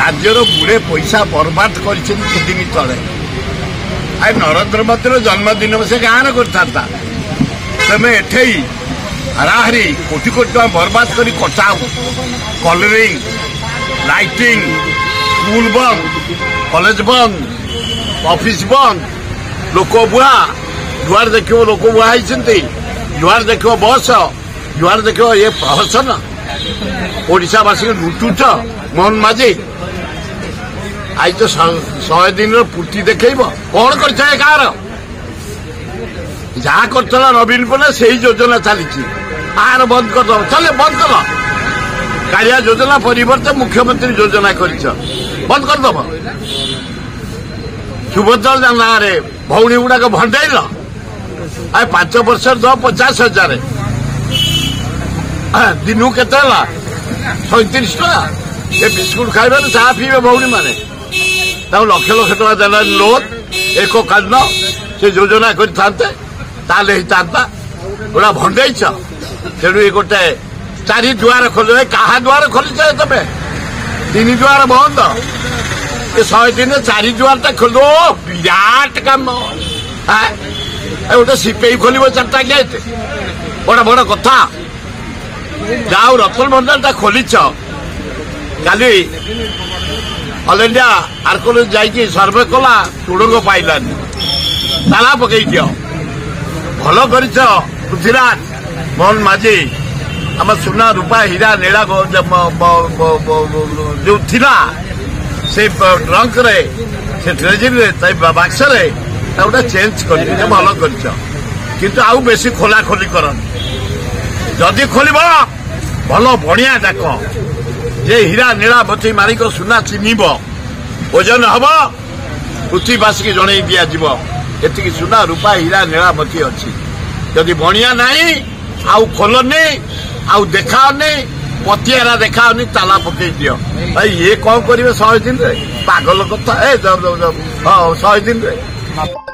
राज्यर गुड़े पैसा बर्बाद कर दिन तले आई नरेंद्र मोदी जन्मदिन से गाँव करता तमें एठे हाराहारी कोटी कोटी टाँग बर्बाद कर कटाऊ कलरिंग लाइटिंग स्कूल बंद कॉलेज बंद ऑफिस बंद लोक बुआ जुआर देख लोक बुआ जुआर देख बस जुआर देख ये प्रहसन ओडावासी लुटुच मोहन माझी आज तो 100 दिन पूर्ति देखब कौन कर गाँव जहाँ कर नवीन पट्टनायक से ही योजना चली आर बंद कर चले बंद कर कालिया योजना परिवर्ते मुख्यमंत्री योजना कर बंद करदब सुभद्रा गाँव भौणी गुड़ाक भंडेल आ 5 वर्ष दो 50,000 दिन के 37 टका ये बिस्कुट खाइबे चाह पीबे भौणी मैंने लक्ष लक्ष टका देना लोन एक कालीन से योजना करता गोटा भंडेच तेणु ये गोटे 4 दुआर खोल क्या दुआर खोलीच तमें 3 दुआर बंद 100 दिन 4 दुआर खोल विराट काम गोटे सिपेई खोल 4टा गेट बड़ा बड़ कथा जाओ रतन भंडार खोलीच काली ऑल इंडिया आर्कोलॉजी जाइए सर्वे कला तुड़ंग पाइलानी ताला पकई दियो भल कर पृथ्वीराज मोहन माझी आम सुना रूपा हीरा नीला जो थिला से ट्रंक रे से ट्रेजरी बाक्स रे गोटे चेंज कर भल कर आउ बेसी खोला खोली कर जदि खोल भल बढ़िया डाक ये हीरा नीला बती मारिक सुना चिन्हब ओजन हम पृथ्वीवासी की जन दिज्व ये सुना रूपा हीरा नीला मती अच्छी जदि बढ़िया नहीं आउ खोलनी आउ देखाओनी पतियारा देखाओनी ताला पकई दियो भाई ये कौन करेंगे 100 दिन पागल कथा 100 दिन